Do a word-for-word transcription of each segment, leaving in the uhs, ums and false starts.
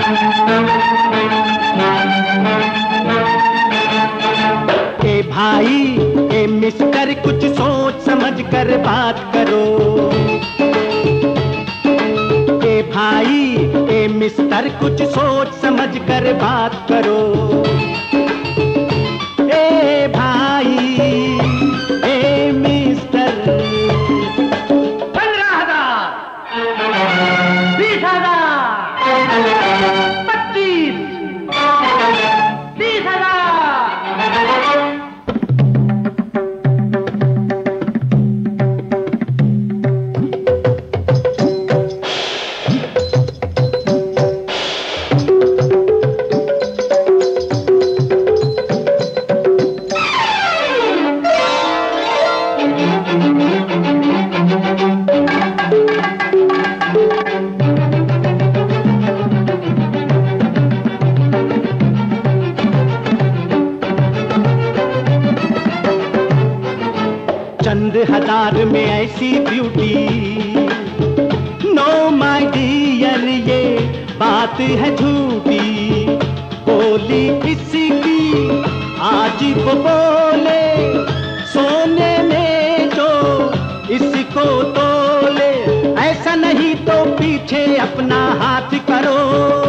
ए भाई ए मिस्टर कुछ सोच समझ कर बात करो। ए भाई ए मिस्टर कुछ सोच समझ कर बात करो। ए भाई ए मिस्टर। पंद्रह हजार, बीस हजार, पच्चीस, तीस हजार। चंद हजार में ऐसी ब्यूटी, नो माय डियर ये बात है झूठी। बोली किसकी आज वो बोले, सोने में जो इसको तोले। ऐसा नहीं तो पीछे अपना हाथ करो।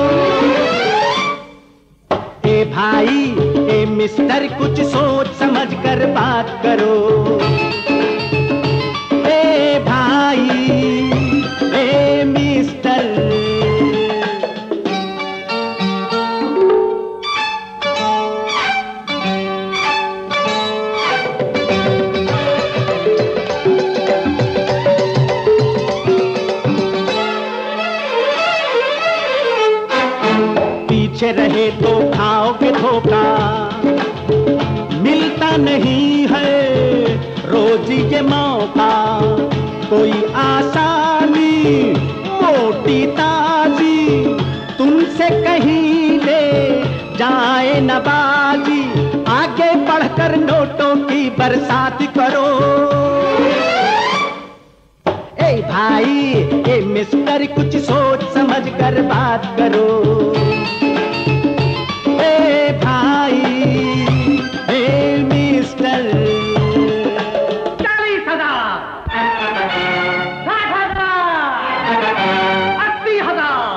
ए भाई ए मिस्टर कुछ सोच समझ कर बात करो। ए भाई ए मिस्टर। पीछे रहे तो खाओगे धोखा, मिलता नहीं है रोज ये मौका। कोई आसानी मोटी ताजी तुमसे कहीं ले जाए न बाजी। आगे बढ़कर नोटों की बरसात करो। ए भाई ए मिस्टर कुछ सोच समझ कर बात करो। ए भाई ए मिस्टर। चालीस हजार, साठ हजार, अस्सी हजार।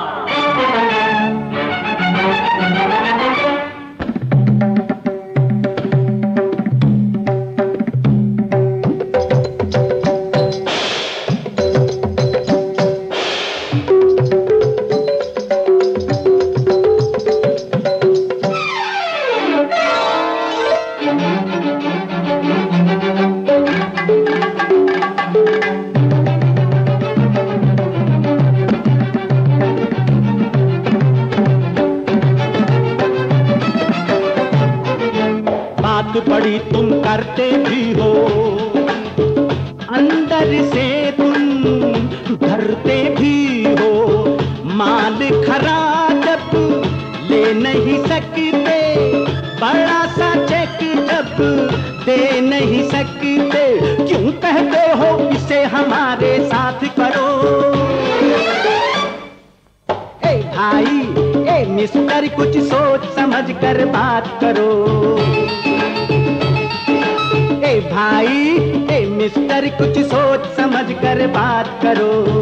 बात बड़ी तुम करते भी हो, अंदर से तुम डरते भी हो। माल खराब ले नहीं सकते, बड़ा सा चेक जब दे नहीं सकते। क्यों कहते हो इसे हमारे साथ करो। ए भाई ए मिस्टर कुछ सोच समझ कर बात करो। ए भाई ए मिस्टर कुछ सोच समझ कर बात करो।